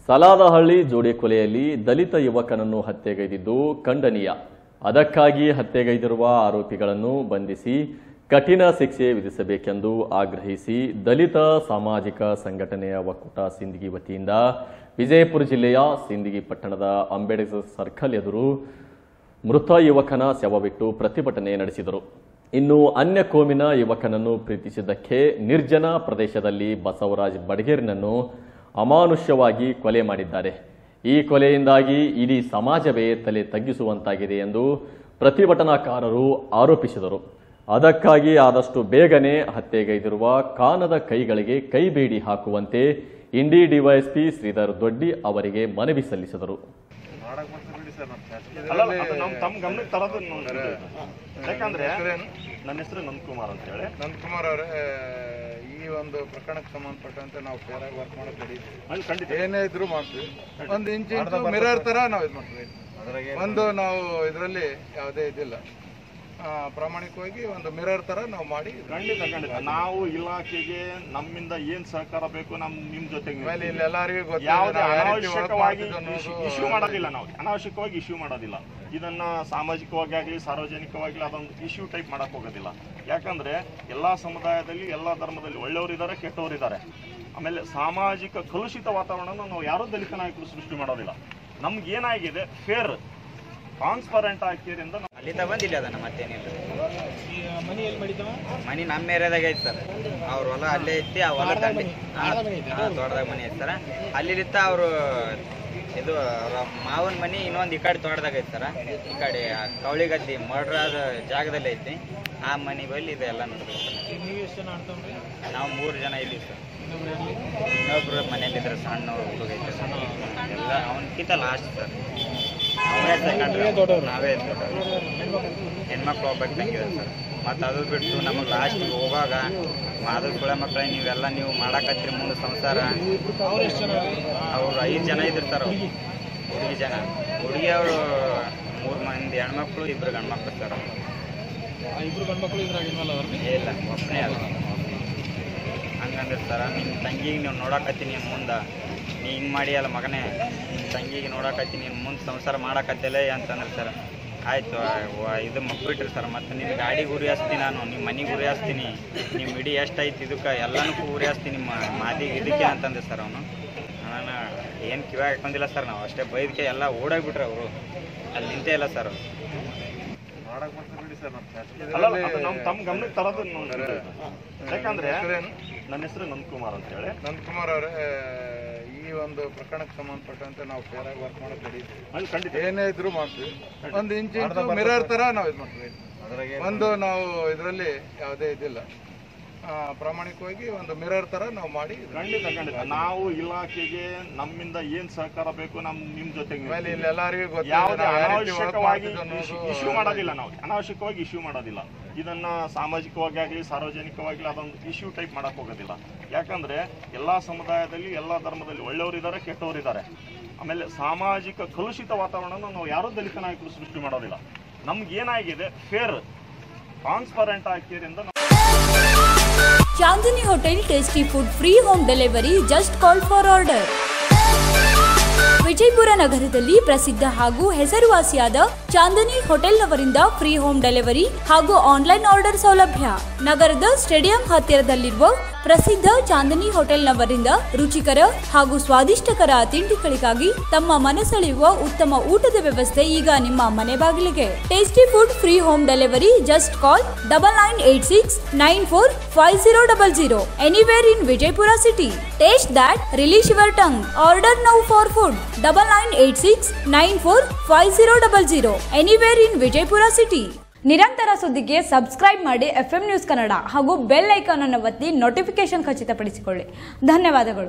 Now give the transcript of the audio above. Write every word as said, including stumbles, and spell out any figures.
ಸಲಾದಹಳ್ಳಿ ಜೋಡಿ ಕೊಲೆಯಲ್ಲಿ ದಲಿತ ಯುವಕನನ್ನು ಹತ್ಯೆಗೈದಿದ್ದು ಖಂಡನೀಯ. ಅದಕ್ಕಾಗಿ ಹತ್ಯೆಗೈದಿರುವ ಆರೋಪಿಗಳನ್ನು ಬಂಧಿಸಿ ಕಠಿಣ ಶಿಕ್ಷೆ ವಿಧಿಸಬೇಕೆಂದು ಆಗ್ರಹಿಸಿ ದಲಿತ ಸಾಮಾಜಿಕ ಸಂಘಟನೆಯ ಒಕ್ಕೂಟ ಸಿಂದಗಿ ವತಿಯಿಂದ ವಿಜಯಪುರ ಜಿಲ್ಲೆಯ ಸಿಂದಗಿ ಪಟ್ಟಣದ ಅಂಬೇಡ್ಕರ್ ಸರ್ಕಲ್ ಎದುರು ಮೃತ ಯುವಕನ ಶವವಿಟ್ಟು ಪ್ರತಿಭಟನೆ ನಡೆಸಿದರು. ಇನ್ನು ಅನ್ಯ ಕೋಮಿನ ಯುವಕನನ್ನು ಪ್ರೀತಿಸಿದ್ದಕ್ಕೆ ನಿರ್ಜನ ಪ್ರದೇಶದಲ್ಲಿ ಬಸವರಾಜ್ ಬಡಗೇರಿನನ್ನು ಅಮಾನುಷ್ಯವಾಗಿ ಕೊಲೆ ಮಾಡಿದ್ದಾರೆ. ಈ ಕೊಲೆಯಿಂದಾಗಿ ಇಡೀ ಸಮಾಜವೇ ತಲೆ ತಗ್ಗಿಸುವಂತಾಗಿದೆ ಎಂದು ಪ್ರತಿಭಟನಾಕಾರರು ಆರೋಪಿಸಿದರು. ಅದಕ್ಕಾಗಿ ಆದಷ್ಟು ಬೇಗನೆ ಹತ್ಯೆಗೈದಿರುವ ಕಾನದ ಕೈಗಳಿಗೆ ಕೈಬೇಡಿ ಹಾಕುವಂತೆ ಇಂಡಿ ಡಿವೈಎಸ್ಪಿ ಶ್ರೀಧರ್ ದೊಡ್ಡಿ ಅವರಿಗೆ ಮನವಿ ಸಲ್ಲಿಸಿದರು. ಯಾಕಂದ್ರೆ ನನ್ನ ಹೆಸರು ನಂದಕುಮಾರ್ ಅಂತ ಹೇಳಿ. ನಂದಕುಮಾರ್ ಅವರೇ, ಈ ಒಂದು ಪ್ರಕರಣಕ್ಕೆ ಸಂಬಂಧಪಟ್ಟಂತೆ ನಾವು ಫೇರಾಗಿ ವರ್ಕ್ ಮಾಡೋದು ಏನೇ ಇದ್ರು ಮಾಡ್ತೀವಿ. ಒಂದು ಇಂಚು ಇಂಚು ಮಿರರ್ ತರ ನಾವು ಇದು ಮಾಡ್ತೀವಿ. ಒಂದು ನಾವು ಇದರಲ್ಲಿ ಯಾವುದೇ ಇದಿಲ್ಲ, ಪ್ರಾಮಾಣಿಕವಾಗಿ ಒಂದು ಮಿರರ್ ತರ ನಾವು ಮಾಡಿ ಖಂಡಿತ ಖಂಡಿತ ನಾವು ಇಲಾಖೆಗೆ ನಮ್ಮಿಂದ ಏನ್ ಸಹಕಾರ ಬೇಕು ನಮ್ ನಿಮ್ ಜೊತೆಗೆ ಎಲ್ಲರಿಗೂ ಯಾವುದೇ ಅನಾವಶ್ಯಕವಾಗಿ ಇಶ್ಯೂ ಮಾಡೋದಿಲ್ಲ. ನಾವು ಅನಾವಶ್ಯಕವಾಗಿ ಇಶ್ಯೂ ಮಾಡೋದಿಲ್ಲ. ಇದನ್ನ ಸಾಮಾಜಿಕವಾಗಿ ಆಗಲಿ ಸಾರ್ವಜನಿಕವಾಗಿ ಅದೊಂದು ಇಶ್ಯೂ ಟೈಪ್ ಮಾಡಕ್ ಹೋಗೋದಿಲ್ಲ. ಯಾಕಂದ್ರೆ ಎಲ್ಲಾ ಸಮುದಾಯದಲ್ಲಿ ಎಲ್ಲಾ ಧರ್ಮದಲ್ಲಿ ಒಳ್ಳೆಯವರು ಇದ್ದಾರೆ, ಕೆಟ್ಟವರು ಇದ್ದಾರೆ. ಆಮೇಲೆ ಸಾಮಾಜಿಕ ಕಲುಷಿತ ವಾತಾವರಣ ನಾವು ಯಾರೋ ದಲಿತ ನಾಯಕರು ಸೃಷ್ಟಿ ಮಾಡೋದಿಲ್ಲ. ನಮ್ಗೆ ಏನಾಗಿದೆ ಫೇರ್ ಟ್ರಾನ್ಸ್ಪರೆಂಟ್ ಆಗಿದ್ದರಿಂದ ಅಲ್ಲಿ ತಗೊಂಡಿಲ್ಲ ಅದನ್ನ ಮತ್ತೇನಿಲ್ಲ. ಮನಿ ನಮ್ಮ ಏರಿಯಾದಾಗ ಐತಿ ಸರ್. ಅವ್ರ ಹೊಲ ಅಲ್ಲೇ ಐತಿ. ಆ ಹೊಲ ದಂಡಿ ತೋಟದಾಗ ಮನಿ ಐತಿ ಸರ. ಅಲ್ಲಿತ್ತ ಅವರು ಇದು ಅವ್ರ ಮಾವನ ಮನಿ ಇನ್ನೊಂದು ಈ ಕಡೆ ತೋಟದಾಗ ಐತಿ ಸರ. ಈ ಕಡೆ ಕವಳಿ ಗದ್ದಿ ಮರ್ಡ್ರ್ ಆದ ಜಾಗದಲ್ಲಿ ಐತಿ. ಆ ಮನಿ ಬಲ್ಲಿ ಇದೆಲ್ಲ ನೋಡ್ಬೇಕು. ನಾವು ಮೂರು ಜನ ಇದ್ದೀವಿ ಸರ್. ಇನ್ನೊಬ್ರು ಮನೇಲಿದ್ರೆ ಸಣ್ಣ ಹುಡುಗ ಐತೆ ಸರ್. ಎಲ್ಲ ಅವನಕ್ಕಿಂತ ಲಾಸ್ಟ್ ಸರ್. ನಾವೇ ತಗೊಂಡ್ರೆ ನಾವೇ ಹೆಣ್ಮಕ್ಳು ಹೋಗ್ಬೇಕು ತಂಗಿದೆ ಸರ್. ಮತ್ತು ಅದು ಬಿಟ್ಟು ನಮಗೆ ಲಾಸ್ಟಿಗೆ ಹೋಗಾಗ ಮಾದರ್ ಕುಳ ಮಕ್ಕಳ ನೀವೆಲ್ಲ ನೀವು ಮಾಡಾಕತ್ರಿ ಮುಂದೆ ಸಂಸಾರ. ಅವ್ರು ಐದು ಜನ ಇದ್ದಿರ್ತಾರೆ. ಅವ್ರು ಹುಡುಗಿ ಜನ ಹುಡುಗಿ ಅವರು ಮೂರು ಮಂದಿ ಹೆಣ್ಮಕ್ಳು ಇಬ್ರು ಗಂಡ್ಮಕ್ಳು ಸರ್. ಇಬ್ರು ಗಂಡ್ಮಕ್ಳು ಇದ್ರಾಗ ಇಲ್ಲ ಒಬ್ಬನೇ ಅಲ್ಲ. ಹಂಗಂದಿರ್ತಾರ ನಿಮ್ಮ ತಂಗಿಗೆ ನೀವು ನೋಡಾಕತ್ತೀನಿ ಮುಂದೆ ನೀ ಹಿಂಗೆ ಮಾಡಿ ಅಲ್ಲ ಮಗನೇ ನಿಮ್ಮ ತಂಗಿಗೆ ನೋಡಾಕತ್ತೀನಿ ನೀನು ಮುಂದೆ ಸಂಸಾರ ಮಾಡಾಕತ್ತಿಲ್ಲ ಅಂತಂದ್ರೆ ಸರ್. ಆಯಿತು ಇದು ಮಕ್ಬಿಟ್ರಿ ಸರ್. ಮತ್ತು ನಿನ್ನ ಗಾಡಿಗೆ ಉರಿ ಹಾಸ್ತೀನಿ, ನಾನು ನಿಮ್ಮ ಮನೆಗೆ ಉರಿ ಹಾಸ್ತೀನಿ, ನಿಮ್ಮ ಇಡೀ ಎಷ್ಟೈತಿ ಇದಕ್ಕೆ ಎಲ್ಲನಕ್ಕೂ ಉರಿ ಹಾಸ್ತೀನಿ ನಿಮ್ಮ ಮಾದಿಗೆ ಇದಕ್ಕೆ ಅಂತಂದೆ ಸರ್. ಅವನು ನಾನು ಏನು ಕಿವಾಗ ಹಾಕೊಂಡಿಲ್ಲ ಸರ್. ನಾವು ಅಷ್ಟೇ ಬೈದಕ್ಕೆ ಎಲ್ಲ ಓಡಾಗ್ಬಿಟ್ರೆ ಅವರು ಅಲ್ಲಿ ನಿಂತೇ ಇಲ್ಲ ಸರ್. ನಮ್ ತಮ್ಮ ಗಮನಕ್ಕೆ ತರೋದು. ಯಾಕಂದ್ರೆ ನನ್ನ ಹೆಸರು ನಂದಕುಮಾರ್ ಅಂತ ಹೇಳಿ. ನಂದಕುಮಾರ್ ಅವರೇ, ಈ ಒಂದು ಪ್ರಕರಣಕ್ಕೆ ಸಂಬಂಧಪಟ್ಟಂತೆ ನಾವು ಫೇರಾಗಿ ವರ್ಕ್ ಮಾಡೋದು ಏನೇ ಇದ್ರು ಮಾಡ್ತೀವಿ. ಒಂದು ಇಂಚು ಇಂಚು ಮಿರರ್ ತರ ನಾವು ಇದು ಮಾಡ್ತೀವಿ. ಒಂದು ನಾವು ಇದರಲ್ಲಿ ಯಾವುದೇ ಇದಿಲ್ಲ, ಪ್ರಾಮಾಣಿಕವಾಗಿ ಒಂದು ಮಿರರ್ ತರ ನಾವು ಮಾಡಿ ಖಂಡಿತ ಖಂಡಿತ ನಾವು ಇಲಾಖೆಗೆ ನಮ್ಮಿಂದ ಏನ್ ಸಹಕಾರ ಬೇಕು ನಮ್ ನಿಮ್ ಜೊತೆಗೆ ಎಲ್ಲರಿಗೂ ಯಾವುದೇ ಅನಾವಶ್ಯಕವಾಗಿ ಇಶ್ಯೂ ಮಾಡೋದಿಲ್ಲ. ನಾವು ಅನಾವಶ್ಯಕವಾಗಿ ಇಶ್ಯೂ ಮಾಡೋದಿಲ್ಲ. ಇದನ್ನ ಸಾಮಾಜಿಕವಾಗಿ ಆಗಲಿ ಸಾರ್ವಜನಿಕವಾಗಿ ಅದೊಂದು ಇಶ್ಯೂ ಟೈಪ್ ಮಾಡಕ್ ಹೋಗೋದಿಲ್ಲ. ಯಾಕಂದ್ರೆ ಎಲ್ಲಾ ಸಮುದಾಯದಲ್ಲಿ ಎಲ್ಲಾ ಧರ್ಮದಲ್ಲಿ ಒಳ್ಳೆಯವರು ಇದ್ದಾರೆ, ಕೆಟ್ಟವರು ಇದ್ದಾರೆ. ಆಮೇಲೆ ಸಾಮಾಜಿಕ ಕಲುಷಿತ ವಾತಾವರಣ ನಾವು ಯಾರೋ ದಲಿತ ನಾಯಕರು ಸೃಷ್ಟಿ ಮಾಡೋದಿಲ್ಲ. ನಮ್ಗೆ ಏನಾಗಿದೆ ಫೇರ್ ಟ್ರಾನ್ಸ್ಪರೆಂಟ್ ಆಗಿದ್ದರಿಂದ Chandani Hotel Tasty Food Free Home Delivery. Just call for order. Vijayapura ನಗರದಲ್ಲಿ ಪ್ರಸಿದ್ಧ ಹಾಗೂ ಹೆಸರುವಾಸಿಯಾದ ಚಾಂದನಿ ಹೋಟೆಲ್ನವರಿಂದ ಫ್ರೀ ಹೋಮ್ ಡೆಲಿವರಿ ಹಾಗೂ ಆನ್ಲೈನ್ ಆರ್ಡರ್ ಸೌಲಭ್ಯ. ನಗರದ ಸ್ಟೇಡಿಯಂ ಹತ್ತಿರದಲ್ಲಿರುವ ಪ್ರಸಿದ್ಧ ಚಾಂದನಿ ಹೋಟೆಲ್ನವರಿಂದ ರುಚಿಕರ ಹಾಗೂ ಸ್ವಾದಿಷ್ಟಕರ ತಿಂಡಿಗಳಿಗಾಗಿ ತಮ್ಮ ಮನಸೆಳೆಯುವ ಉತ್ತಮ ಊಟದ ವ್ಯವಸ್ಥೆ ಈಗ ನಿಮ್ಮ ಮನೆ ಬಾಗಿಲಿಗೆ. Tasty food free home delivery. Just call double nine eight six nine four five zero double zero anywhere in Vijayapura city. Taste that relish your tongue. Order now for food double nine eight six nine four five zero double zero anywhere in Vijayapura city. ನಿರಂತರ ಸುದ್ದಿಗೆ subscribe ಮಾಡಿ F M news Kannada ಹಾಗೂ bell icon ಅನ್ನು ಒತ್ತಿ notification ಖಚಿತಪಡಿಸಿಕೊಳ್ಳಿ. ಧನ್ಯವಾದಗಳು.